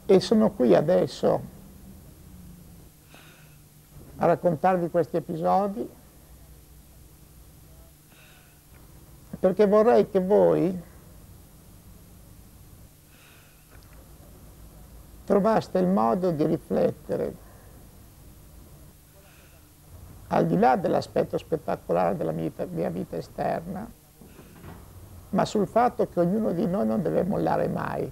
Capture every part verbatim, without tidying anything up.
E sono qui adesso a raccontarvi questi episodi perché vorrei che voi trovaste il modo di riflettere al di là dell'aspetto spettacolare della mia vita, mia vita esterna, ma sul fatto che ognuno di noi non deve mollare mai.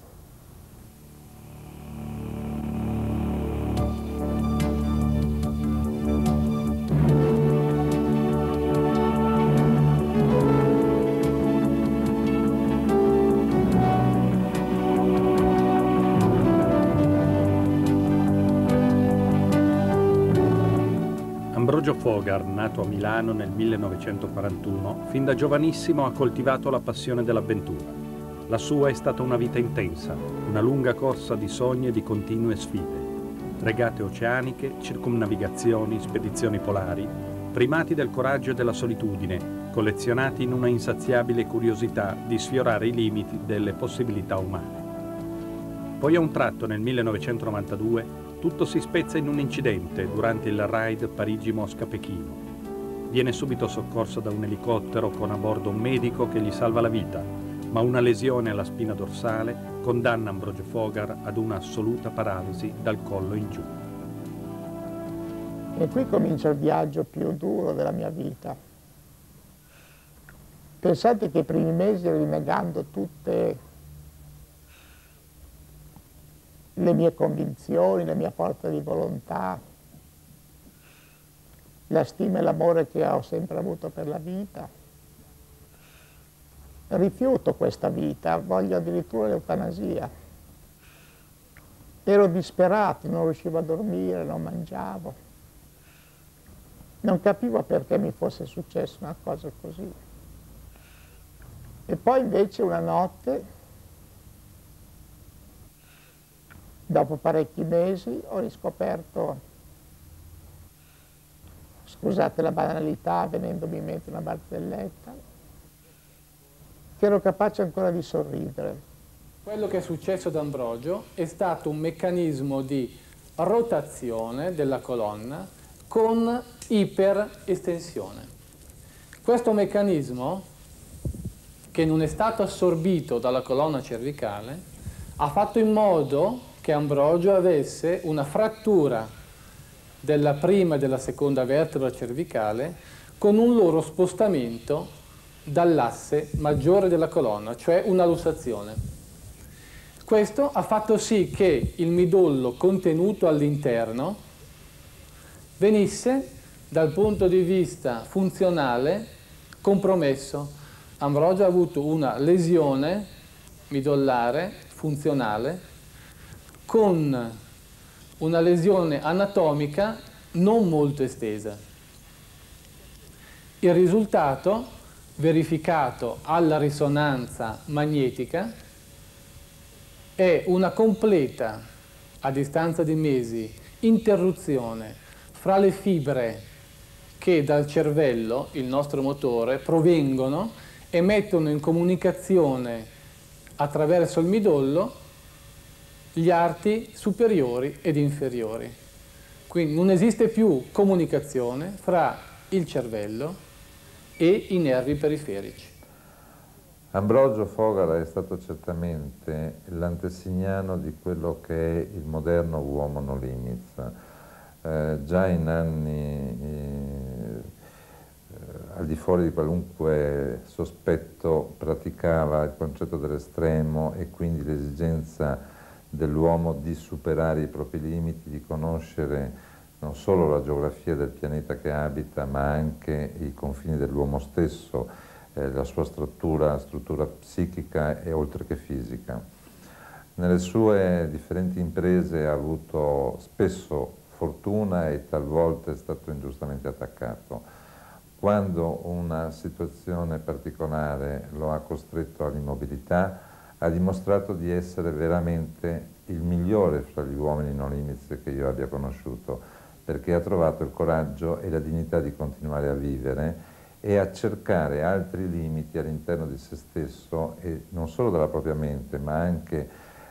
Ambrogio Fogar, nato a Milano nel millenovecentoquarantuno, fin da giovanissimo ha coltivato la passione dell'avventura. La sua è stata una vita intensa, una lunga corsa di sogni e di continue sfide. Regate oceaniche, circumnavigazioni, spedizioni polari, primati del coraggio e della solitudine, collezionati in una insaziabile curiosità di sfiorare i limiti delle possibilità umane. Poi a un tratto, nel millenovecentonovantadue, tutto si spezza in un incidente durante il ride Parigi-Mosca-Pechino. Viene subito soccorso da un elicottero con a bordo un medico che gli salva la vita, ma una lesione alla spina dorsale condanna Ambrogio Fogar ad un'assoluta paralisi dal collo in giù. E qui comincia il viaggio più duro della mia vita. Pensate che i primi mesi rinnegando tutte le mie convinzioni, la mia forza di volontà, la stima e l'amore che ho sempre avuto per la vita. Rifiuto questa vita, voglio addirittura l'eutanasia. Ero disperato, non riuscivo a dormire, non mangiavo. Non capivo perché mi fosse successa una cosa così. E poi invece una notte, dopo parecchi mesi, ho riscoperto, scusate la banalità, venendomi in mente una barzelletta, che ero capace ancora di sorridere. Quello che è successo ad Ambrogio è stato un meccanismo di rotazione della colonna con iperestensione. Questo meccanismo, che non è stato assorbito dalla colonna cervicale, ha fatto in modo che Ambrogio avesse una frattura della prima e della seconda vertebra cervicale con un loro spostamento dall'asse maggiore della colonna, cioè una lussazione. Questo ha fatto sì che il midollo contenuto all'interno venisse, dal punto di vista funzionale, compromesso. Ambrogio ha avuto una lesione midollare funzionale con una lesione anatomica non molto estesa. Il risultato, verificato alla risonanza magnetica, è una completa, a distanza di mesi, interruzione fra le fibre che dal cervello, il nostro motore, provengono e mettono in comunicazione attraverso il midollo gli arti superiori ed inferiori. Quindi non esiste più comunicazione fra il cervello e i nervi periferici. Ambrogio Fogar è stato certamente l'antesignano di quello che è il moderno uomo no limits. Eh, già in anni eh, al di fuori di qualunque sospetto praticava il concetto dell'estremo e quindi l'esigenza dell'uomo di superare i propri limiti, di conoscere non solo la geografia del pianeta che abita, ma anche i confini dell'uomo stesso, eh, la sua struttura, struttura psichica e oltre che fisica. Nelle sue differenti imprese ha avuto spesso fortuna e talvolta è stato ingiustamente attaccato. Quando una situazione particolare lo ha costretto all'immobilità, ha dimostrato di essere veramente il migliore fra gli uomini no limits che io abbia conosciuto, perché ha trovato il coraggio e la dignità di continuare a vivere e a cercare altri limiti all'interno di se stesso e non solo della propria mente, ma anche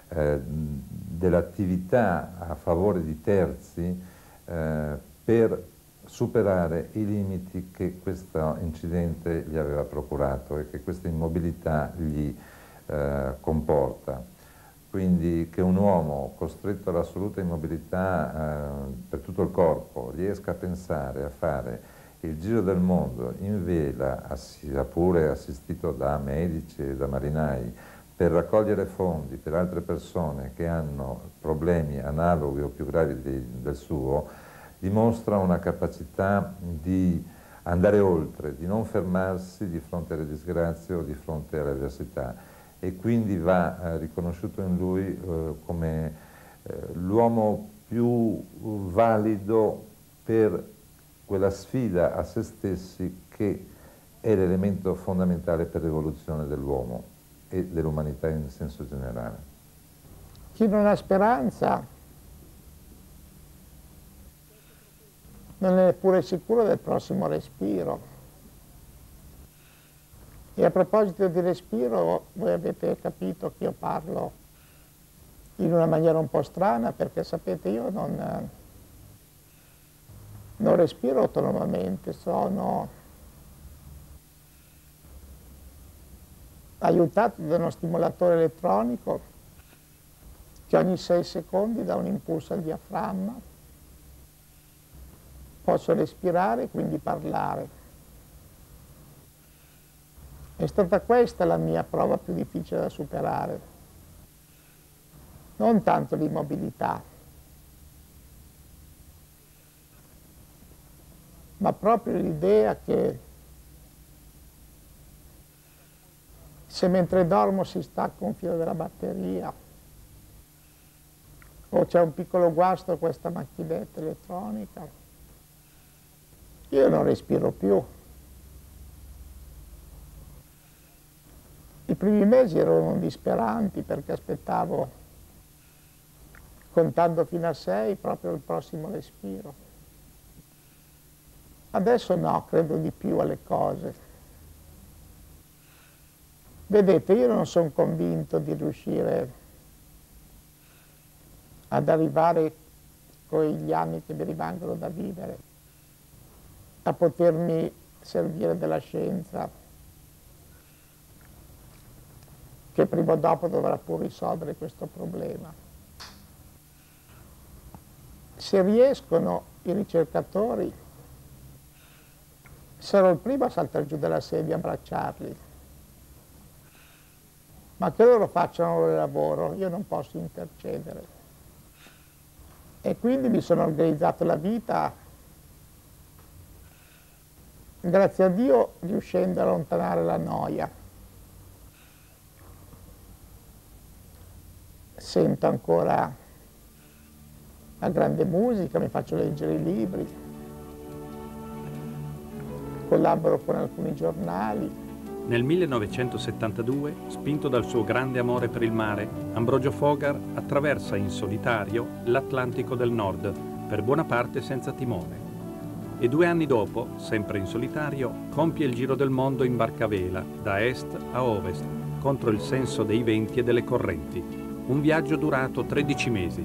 eh, dell'attività a favore di terzi eh, per superare i limiti che questo incidente gli aveva procurato e che questa immobilità gli eh, comporta. Quindi che un uomo costretto all'assoluta immobilità eh, per tutto il corpo riesca a pensare a fare il giro del mondo in vela, sia pure assistito da medici e da marinai, per raccogliere fondi per altre persone che hanno problemi analoghi o più gravi di, del suo, dimostra una capacità di andare oltre, di non fermarsi di fronte alle disgrazie o di fronte alle avversità, e quindi va eh, riconosciuto in lui eh, come eh, l'uomo più valido per quella sfida a se stessi che è l'elemento fondamentale per l'evoluzione dell'uomo e dell'umanità in senso generale. Chi non ha speranza non è neppure sicuro del prossimo respiro. E a proposito di respiro, voi avete capito che io parlo in una maniera un po' strana, perché sapete, io non, non respiro autonomamente, sono aiutato da uno stimolatore elettronico che ogni sei secondi dà un impulso al diaframma. Posso respirare e quindi parlare. È stata questa la mia prova più difficile da superare, non tanto l'immobilità, ma proprio l'idea che se mentre dormo si stacca un filo della batteria o c'è un piccolo guasto a questa macchinetta elettronica, io non respiro più. I primi mesi erano disperanti perché aspettavo, contando fino a sei, proprio il prossimo respiro. Adesso no, credo di più alle cose. Vedete, io non sono convinto di riuscire ad arrivare con gli anni che mi rimangono da vivere a potermi servire della scienza, che prima o dopo dovrà pur risolvere questo problema. Se riescono i ricercatori, sarò il primo a saltare giù dalla sedia e abbracciarli, ma che loro facciano il lavoro, io non posso intercedere. E quindi mi sono organizzato la vita, grazie a Dio, riuscendo a allontanare la noia. Sento ancora la grande musica, mi faccio leggere i libri, collaboro con alcuni giornali. Nel millenovecentosettantadue, spinto dal suo grande amore per il mare, Ambrogio Fogar attraversa in solitario l'Atlantico del Nord, per buona parte senza timone. E due anni dopo, sempre in solitario, compie il giro del mondo in barca a vela, da est a ovest, contro il senso dei venti e delle correnti. Un viaggio durato tredici mesi.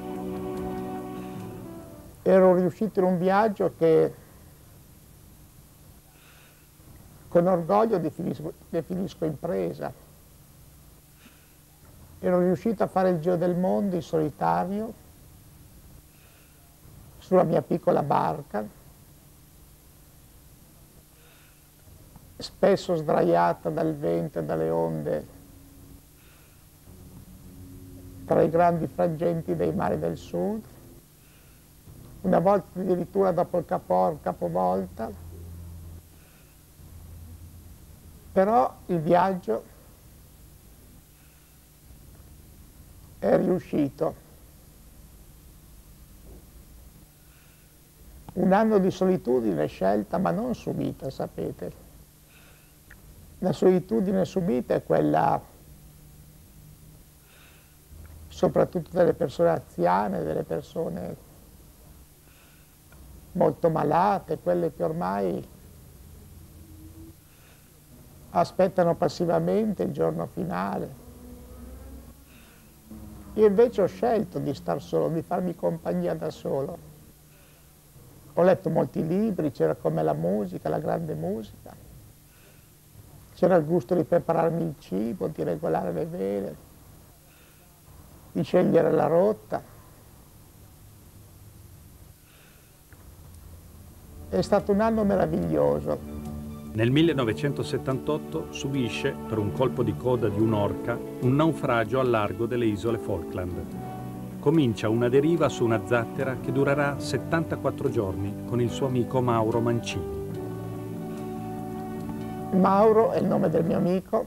Ero riuscito in un viaggio che con orgoglio definisco, definisco impresa. Ero riuscito a fare il giro del mondo in solitario, sulla mia piccola barca, spesso sdraiata dal vento e dalle onde, tra i grandi frangenti dei mari del sud, una volta addirittura dopo il capo, capovolta. Però il viaggio è riuscito. Un anno di solitudine scelta, ma non subita, sapete. La solitudine subita è quella soprattutto delle persone anziane, delle persone molto malate, quelle che ormai aspettano passivamente il giorno finale. Io invece ho scelto di star solo, di farmi compagnia da solo. Ho letto molti libri, c'era con me la musica, la grande musica. C'era il gusto di prepararmi il cibo, di regolare le vele, di scegliere la rotta. È stato un anno meraviglioso. Nel millenovecentosettantotto subisce, per un colpo di coda di un'orca, un naufragio al largo delle isole Falkland. Comincia una deriva su una zattera che durerà settantaquattro giorni con il suo amico Mauro Mancini. Mauro è il nome del mio amico.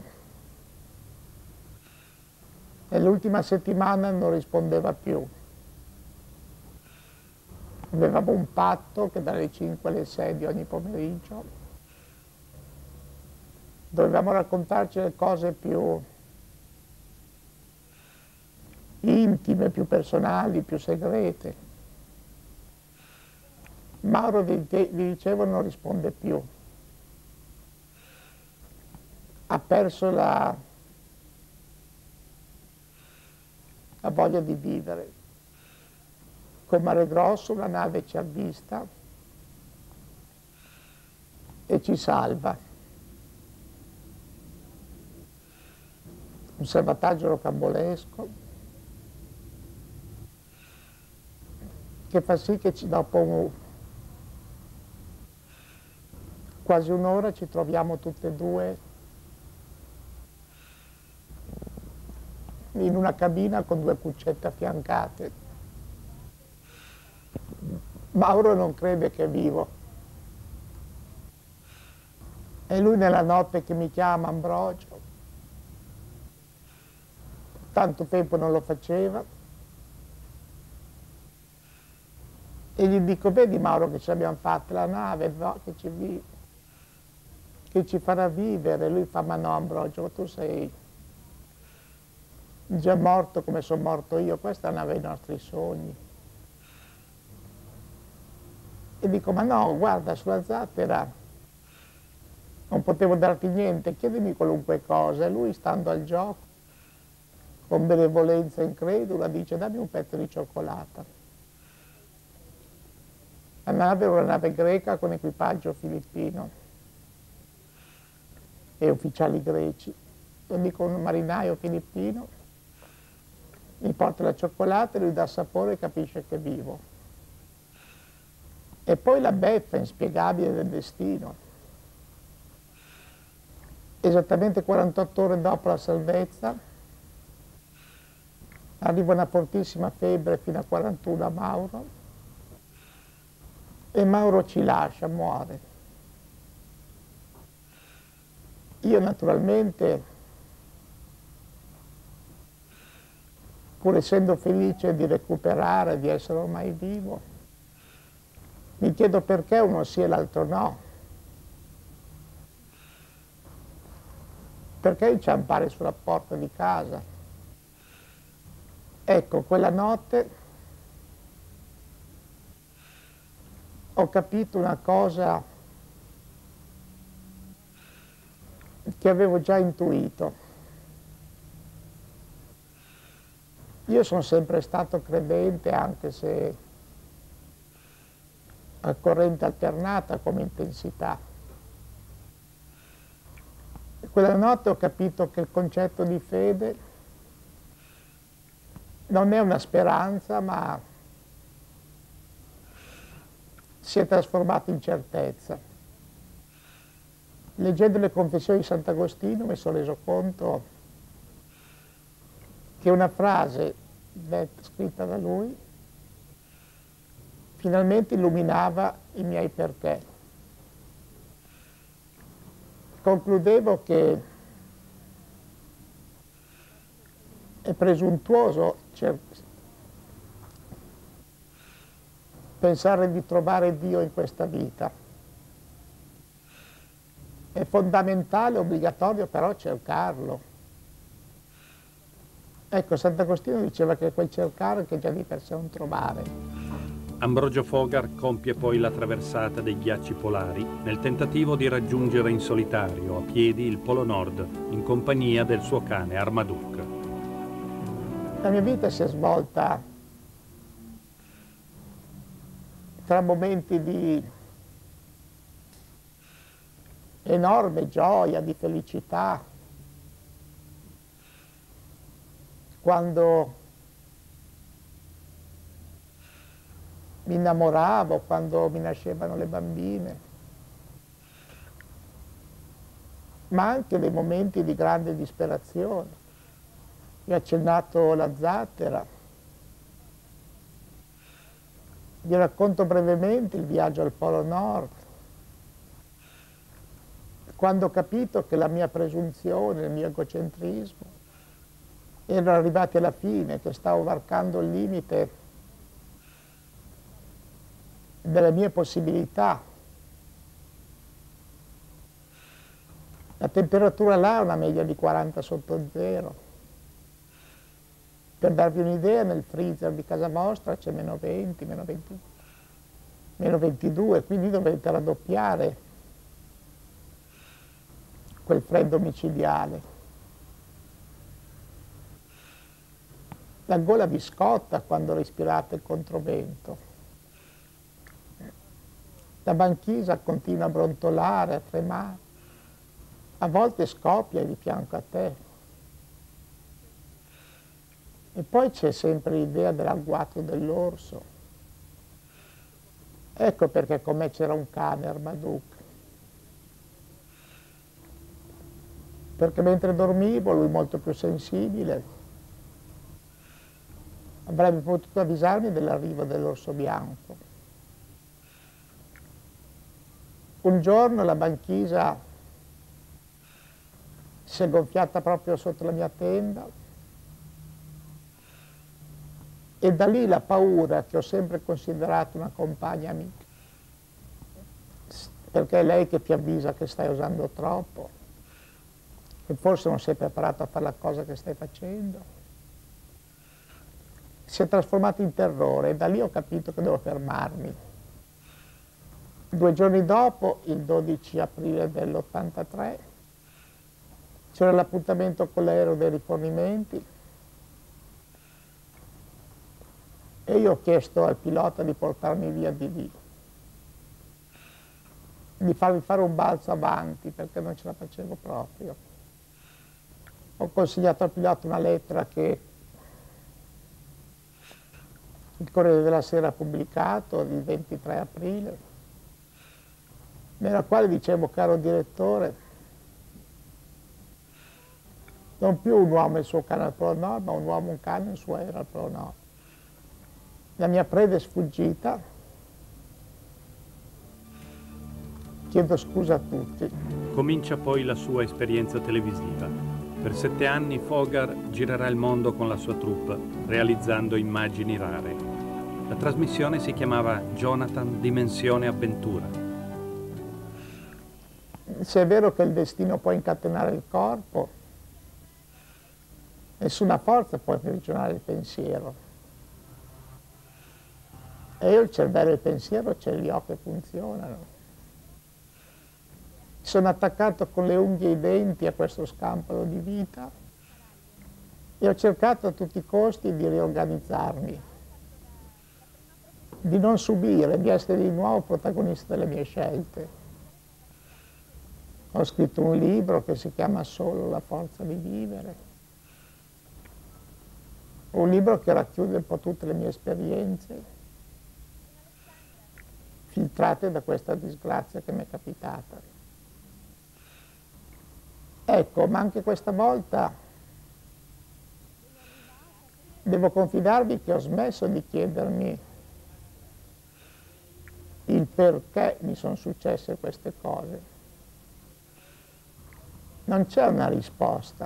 Nell'ultima settimana non rispondeva più. Avevamo un patto che dalle cinque alle sei di ogni pomeriggio dovevamo raccontarci le cose più intime, più personali, più segrete. Mauro, vi, vi dicevo, non risponde più. Ha perso la, la voglia di vivere. Con Mare Grosso una nave ci avvista e ci salva. Un salvataggio rocambolesco che fa sì che ci, dopo un, quasi un'ora ci troviamo tutte e due in una cabina con due cuccette affiancate. Mauro non crede che è vivo. E lui nella notte che mi chiama Ambrogio, tanto tempo non lo faceva, e gli dico: vedi Mauro che ce l'abbiamo fatta la nave, no, che, ci vi, che ci farà vivere. Lui fa: ma no Ambrogio, tu sei già morto come sono morto io, questa è la nave dei nostri sogni. E dico: ma no, guarda, sulla zattera non potevo darti niente, chiedimi qualunque cosa. E lui, stando al gioco, con benevolenza incredula, dice: dammi un pezzo di cioccolata. La nave era una nave greca con equipaggio filippino e ufficiali greci. Io dico: un marinaio filippino mi porta la cioccolata e lui dà sapore e capisce che è vivo. E poi la beffa inspiegabile del destino. Esattamente quarantotto ore dopo la salvezza arriva una fortissima febbre fino a quarantuno a Mauro e Mauro ci lascia, muore. Io naturalmente, pur essendo felice di recuperare, di essere ormai vivo, mi chiedo perché uno sì e l'altro no. Perché inciampare sulla porta di casa? Ecco, quella notte ho capito una cosa che avevo già intuito. Io sono sempre stato credente, anche se a corrente alternata come intensità. Quella notte ho capito che il concetto di fede non è una speranza, ma si è trasformato in certezza. Leggendo le confessioni di Sant'Agostino mi sono reso conto che una frase detta, scritta da lui finalmente illuminava i miei perché. Concludevo che è presuntuoso pensare di trovare Dio in questa vita. È fondamentale, obbligatorio però cercarlo. Ecco, Sant'Agostino diceva che quel cercare che già di per sé un trovare. Ambrogio Fogar compie poi la traversata dei ghiacci polari nel tentativo di raggiungere in solitario, a piedi, il Polo Nord, in compagnia del suo cane Armaduc. La mia vita si è svolta tra momenti di enorme gioia, di felicità, quando mi innamoravo, quando mi nascevano le bambine, ma anche dei momenti di grande disperazione. Vi ho accennato la zattera, vi racconto brevemente il viaggio al Polo Nord, quando ho capito che la mia presunzione, il mio egocentrismo erano arrivati alla fine, che stavo varcando il limite delle mie possibilità. La temperatura là è una media di quaranta sotto zero. Per darvi un'idea, nel freezer di casa vostra c'è meno venti, meno venti, meno ventidue, quindi dovete raddoppiare quel freddo micidiale. La gola vi scotta quando respirate il controvento. La banchisa continua a brontolare, a tremare. A volte scoppia di fianco a te. E poi c'è sempre l'idea dell'agguato dell'orso. Ecco perché con me c'era un cane, Armaduc. Perché mentre dormivo, lui molto più sensibile, avrebbe potuto avvisarmi dell'arrivo dell'orso bianco. Un giorno la banchisa si è gonfiata proprio sotto la mia tenda, e da lì la paura, che ho sempre considerato una compagna amica, perché è lei che ti avvisa che stai usando troppo, che forse non sei preparato a fare la cosa che stai facendo, si è trasformata in terrore, e da lì ho capito che devo fermarmi. Due giorni dopo, il dodici aprile dell'ottantatré, c'era l'appuntamento con l'aereo dei rifornimenti, e io ho chiesto al pilota di portarmi via di lì, di farmi fare un balzo avanti, perché non ce la facevo proprio. Ho consigliato al pilota una lettera che il Corriere della Sera ha pubblicato il ventitré aprile, nella quale dicevo: caro direttore, non più un uomo e il suo cane al Polo Nord, ma un uomo, un cane e il suo aereo al Polo Nord. La mia preda è sfuggita, chiedo scusa a tutti. Comincia poi la sua esperienza televisiva. Per sette anni Fogar girerà il mondo con la sua troupe, realizzando immagini rare. La trasmissione si chiamava Jonathan Dimensione Avventura. Se è vero che il destino può incatenare il corpo, nessuna forza può imprigionare il pensiero. E io il cervello e il pensiero ce li ho che funzionano. Sono attaccato con le unghie e i denti a questo scampolo di vita e ho cercato a tutti i costi di riorganizzarmi, di non subire, di essere di nuovo protagonista delle mie scelte. Ho scritto un libro che si chiama Solo la forza di vivere, un libro che racchiude un po' tutte le mie esperienze filtrate da questa disgrazia che mi è capitata. Ecco, ma anche questa volta devo confidarvi che ho smesso di chiedermi il perché mi sono successe queste cose. Non c'è una risposta.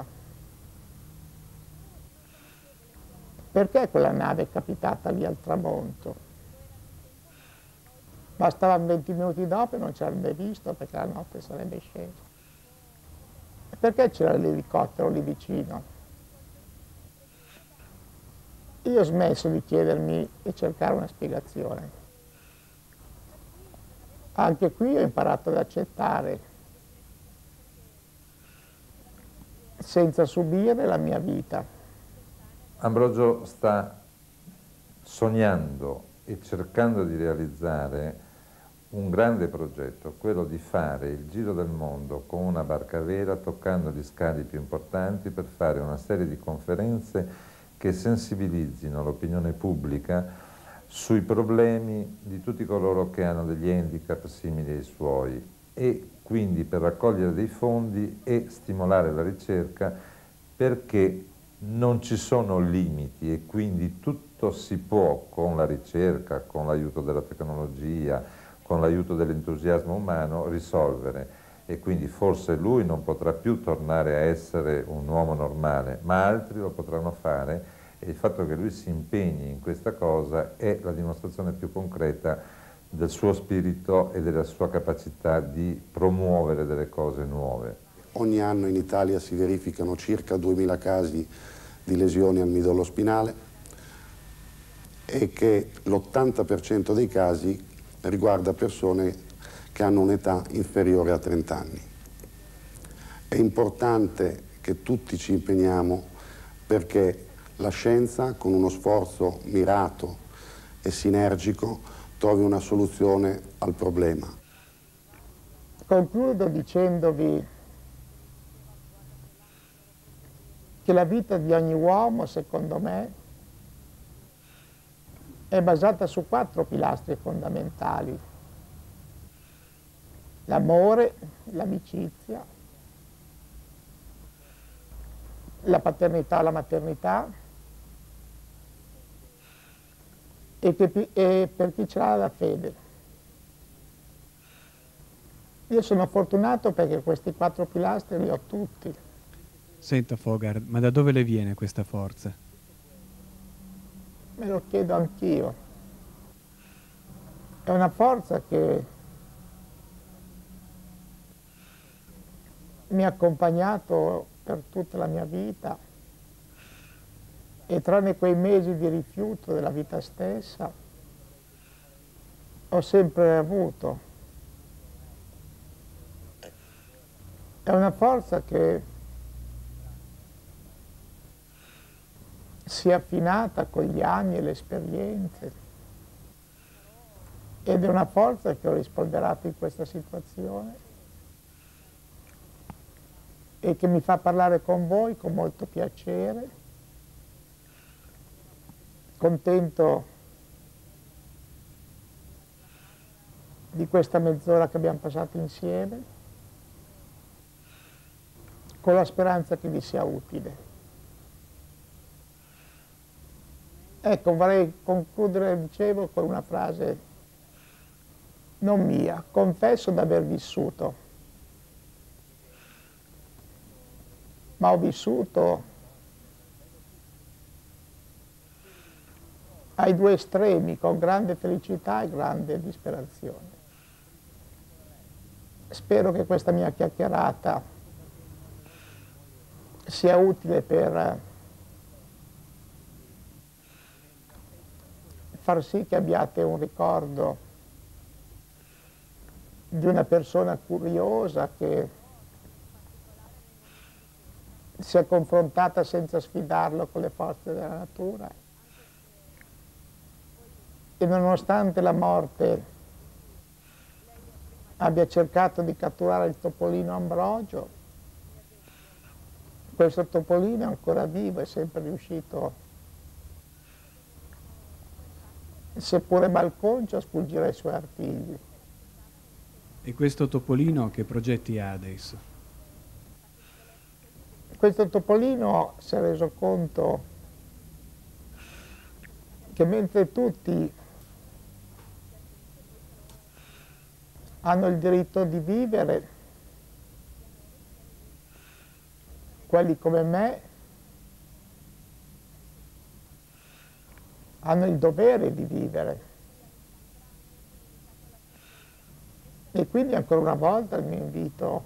Perché quella nave è capitata lì al tramonto? Bastavano venti minuti dopo e non ci avrebbe visto, perché la notte sarebbe scesa. E perché c'era l'elicottero lì vicino? Io ho smesso di chiedermi e cercare una spiegazione. Anche qui ho imparato ad accettare, senza subire, la mia vita. Ambrogio sta sognando e cercando di realizzare un grande progetto, quello di fare il giro del mondo con una barca a vela, toccando gli scali più importanti per fare una serie di conferenze che sensibilizzino l'opinione pubblica sui problemi di tutti coloro che hanno degli handicap simili ai suoi, e quindi per raccogliere dei fondi e stimolare la ricerca, perché non ci sono limiti e quindi tutto si può, con la ricerca, con l'aiuto della tecnologia, con l'aiuto dell'entusiasmo umano, risolvere. E quindi forse lui non potrà più tornare a essere un uomo normale, ma altri lo potranno fare, e il fatto che lui si impegni in questa cosa è la dimostrazione più concreta del suo spirito e della sua capacità di promuovere delle cose nuove. Ogni anno in Italia si verificano circa duemila casi di lesioni al midollo spinale e che l'ottanta per cento dei casi riguarda persone che hanno un'età inferiore a trenta anni. È importante che tutti ci impegniamo perché la scienza, con uno sforzo mirato e sinergico, trovi una soluzione al problema. Concludo dicendovi che la vita di ogni uomo, secondo me, è basata su quattro pilastri fondamentali: l'amore, l'amicizia, la paternità, la maternità, e, che, e per chi ce l'ha la fede. Io sono fortunato perché questi quattro pilastri li ho tutti. Senta Fogart, ma da dove le viene questa forza? Me lo chiedo anch'io. È una forza che mi ha accompagnato per tutta la mia vita, e tranne quei mesi di rifiuto della vita stessa ho sempre avuto. È una forza che si è affinata con gli anni e le esperienze, ed è una forza che ho rispolverato in questa situazione e che mi fa parlare con voi con molto piacere, contento di questa mezz'ora che abbiamo passato insieme, con la speranza che vi sia utile. Ecco, vorrei concludere, dicevo, con una frase non mia: confesso d'aver vissuto, ma ho vissuto ai due estremi, con grande felicità e grande disperazione. Spero che questa mia chiacchierata sia utile per far sì che abbiate un ricordo di una persona curiosa che si è confrontata senza sfidarlo con le forze della natura, e nonostante la morte abbia cercato di catturare il topolino Ambrogio, questo topolino è ancora vivo, è sempre riuscito, seppure malconcio, a sfuggire ai suoi artigli. E questo topolino che progetti ha adesso? Questo topolino si è reso conto che mentre tutti hanno il diritto di vivere, quelli come me hanno il dovere di vivere. E quindi ancora una volta il mio invito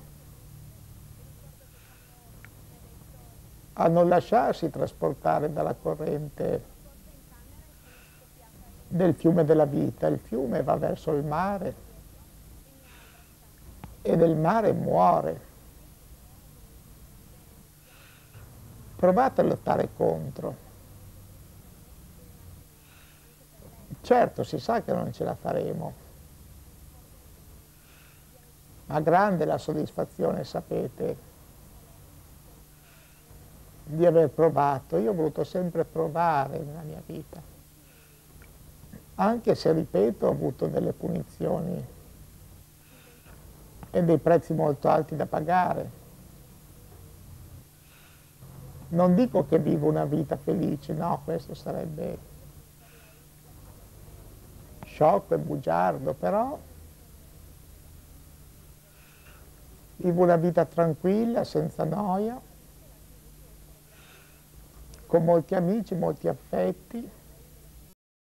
a non lasciarsi trasportare dalla corrente del fiume della vita. Il fiume va verso il mare e del mare muore. Provate a lottare contro. Certo, si sa che non ce la faremo, ma grande la soddisfazione, sapete, di aver provato. Io ho voluto sempre provare nella mia vita, anche se, ripeto, ho avuto delle punizioni e dei prezzi molto alti da pagare. Non dico che vivo una vita felice, no, questo sarebbe sciocco e bugiardo, però vivo una vita tranquilla, senza noia, con molti amici, molti affetti,